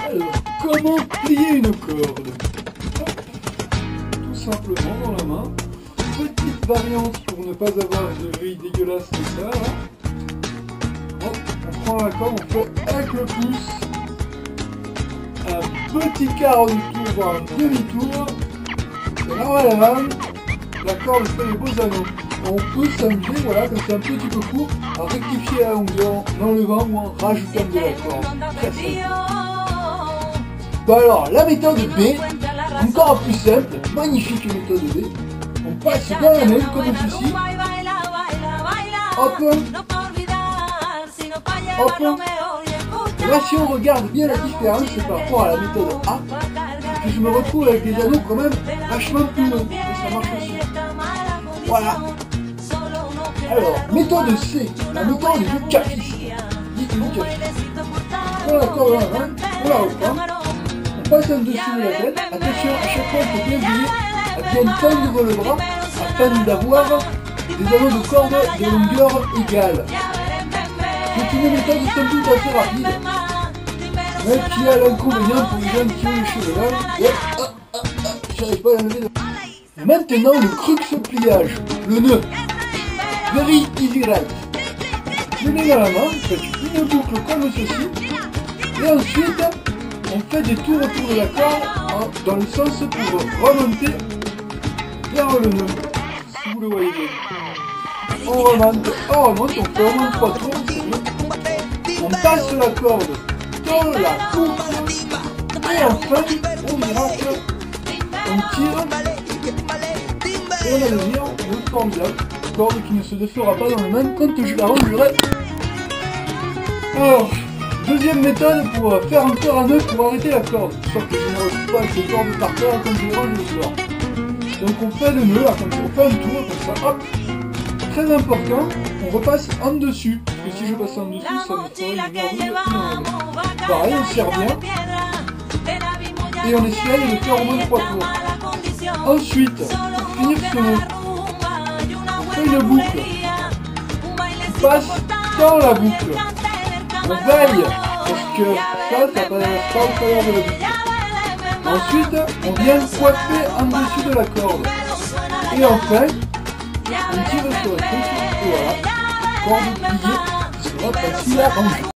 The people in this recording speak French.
Alors, comment plier une corde? Tout simplement dans la main. Petite variante pour ne pas avoir une grille dégueulasse comme ça. Là. Hop, on prend la corde, on fait avec le pouce un petit quart de tour, voire un demi-tour. Et là on va la main, la corde fait les beaux anneaux. On peut s'amuser, voilà, quand c'est un petit peu court, à rectifier la longueur en enlevant ou en rajoutant de la corde. Très simple. Bon alors, la méthode B, encore plus simple, magnifique méthode B. On passe dans la main comme ceci. Hop. Hop. Et là, si on regarde bien la différence par rapport à la méthode A, je me retrouve avec des anneaux quand même vachement plus longs. Et ça marche aussi. Voilà. Alors, méthode C, la méthode du caprice. Dites-nous caprice. On prend la corde dans la main, on la reprend, on passe en dessous de la tête. Attention, à chaque fois, il faut bien veiller à bien tendre le bras afin d'avoir des anneaux de corde de longueur égale. C'est une méthode somme toute assez rapide, mais qui a l'inconvénient pour les gens qui ont les cheveux là. J'arrive pas à l'enlever. Maintenant, le crux pliage, le nœud. Very easy right. Je mets dans la main, faites une boucle comme ceci, et ensuite on fait des tours autour de la corde dans le sens pour remonter vers le nœud, si vous le voyez bien. On remonte, on fait au moins 3 tours, on passe la corde dans la boucle, et enfin, au miracle, on tire, et on a le mire, le formidable. Corde qui ne se défera pas dans les mains quand je la rangerai. Alors, deuxième méthode pour faire encore un nœud pour arrêter la corde. Sauf que je ne retrouve pas avec les cordes par terre quand je les range le soir. Donc on fait le nœud, là, comme ça, on fait un tour comme ça, hop. Très important, on repasse en dessus. Parce que si je passe en dessous, ça me fera une merveille. Pareil, on serre bien. Et on essaye de faire au moins 3 tours. Ensuite, pour finir ce nœud, une boucle, on passe dans la boucle, on veille parce que ça passe pas au travers de la boucle. Ensuite, on vient coiffer en dessus de la corde, et enfin, on tire sur le truc, et voilà, corde pliée, sera facile à ranger.